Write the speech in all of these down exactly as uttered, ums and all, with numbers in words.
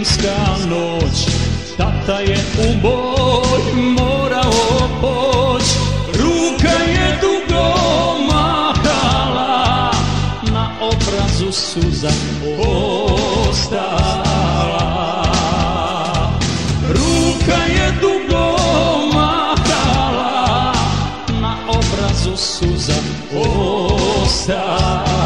zimska noć, tata je u boj morao poć. Ruka je dugo mahala, na obrazu suza ostala. Ruka je dugo mahala, na obrazu suza ostala.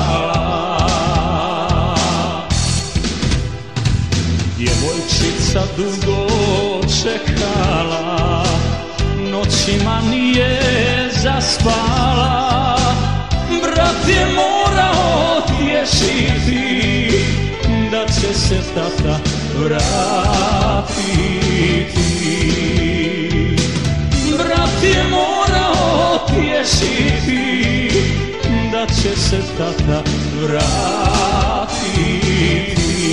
Djevojčica dugo čekala, noćima nije zaspala. Brat je morao tješiti da će se tata vratiti. Brat je morao tješiti da će se tata vratiti.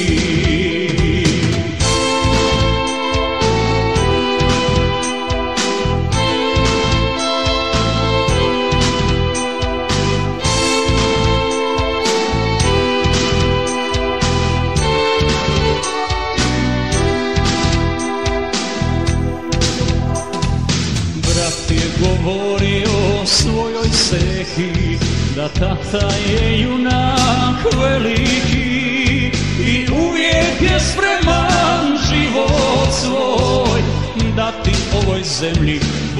Govorio svojoj sehi da tata je junak veliki i uvijek je spreman život svoj dati ovoj zemlji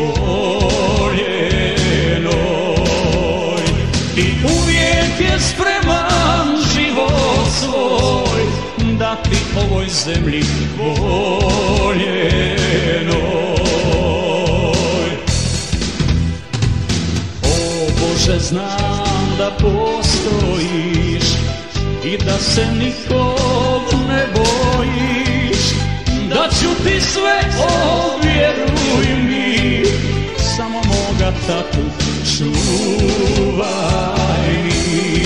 voljenoj. I uvijek je spreman život svoj dati ovoj zemlji voljenoj. Bože, znam da postojiš i da se nikog ne bojiš, da ću ti sve, o vjeruj mi, samo moga tatu čuvaj mi.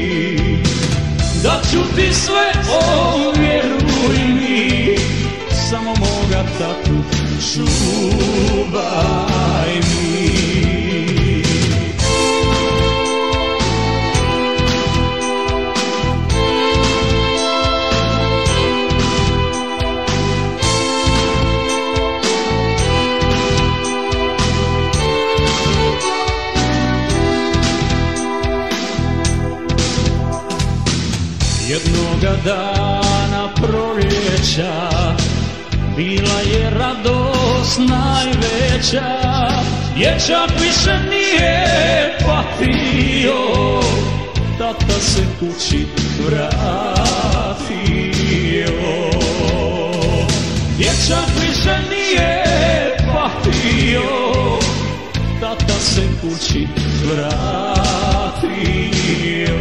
Da ću ti sve, o vjeruj mi, samo moga tatu čuvaj mi. Jednoga dana proljeća bila je radost najveća. Dječak više nije patio, tata se kući vratio. Dječak više nije patio, tata se kući vratio.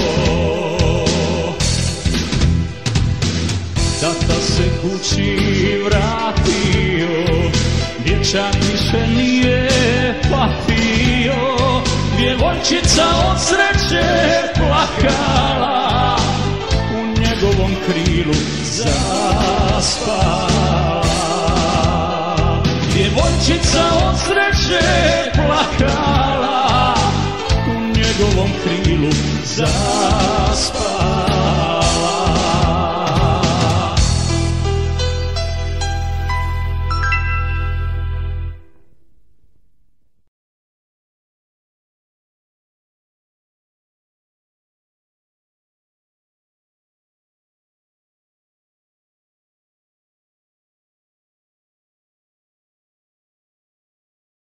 Tata se kući vratio, dječak više nije patio. Djevojčica od sreće plakala, u njegovom krilu zaspala. Djevojčica od sreće plakala, u njegovom krilu zaspala.